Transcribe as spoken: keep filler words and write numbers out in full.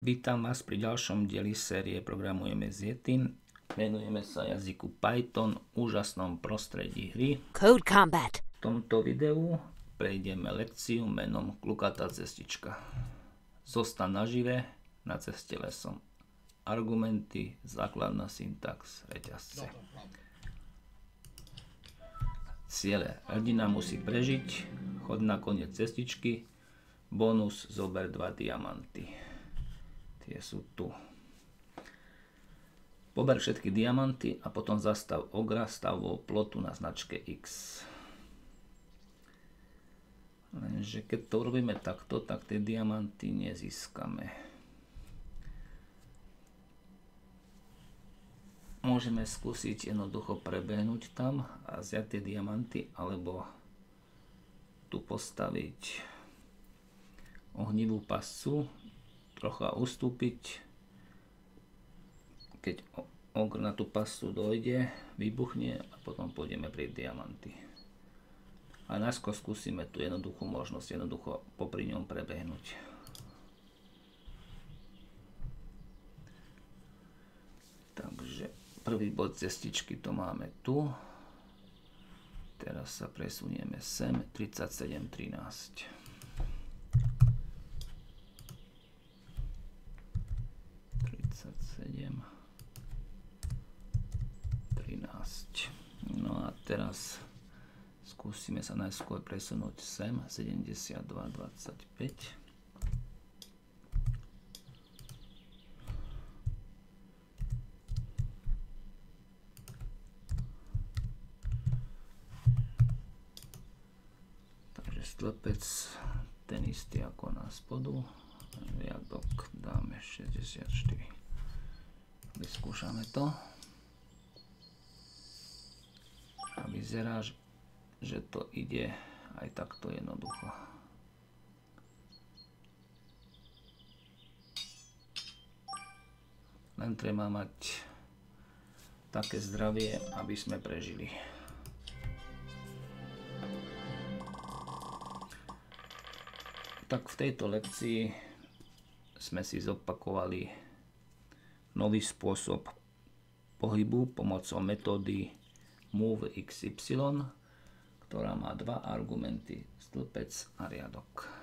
Vítam vás pri ďalšom dieli série Programujeme s Yetim. Venujeme sa jazyku Python, úžasnom prostredí hry. Code Combat. V tomto videu prejdeme lekciu menom Klukatá cestička. Zostan nažive, na ceste lesom. Argumenty, základná syntax, reťazce. Ciele. Hrdina musí prežiť, chod na koniec cestičky, bonus, zober dva diamanty. Tie sú tu. Pober všetky diamanty a potom zastav ogra stavbou plotu na značke X. Lenže keď to urobíme takto, tak tie diamanty nezískame. Môžeme skúsiť jednoducho prebehnúť tam a vziať tie diamanty, alebo tu postaviť ohnivú pascu, trocha ustúpiť, keď ogr na tú pascu dojde, vybuchne a potom pôjdeme pri diamanty. A najskôr skúsime tú jednoduchú možnosť, jednoducho popri ňom prebehnúť. Takže prvý bod cestičky to máme tu. Teraz sa presunieme sem, tridsaťsedem trinásť. tridsaťsedem trinásť. No a teraz skúsime sa najskôr presunúť sem, sedemdesiatdva dvadsaťpäť. Takže stĺpec ten istý ako na spodu. Riadok dáme šesťdesiatštyri. Vyskúšame to. A vyzerá, že to ide aj takto jednoducho. Len treba mať také zdravie, aby sme prežili. Tak v tejto lekcii sme si zopakovali nový spôsob pohybu pomocou metódy move iks ypsilon, ktorá má dva argumenty, stĺpec a riadok.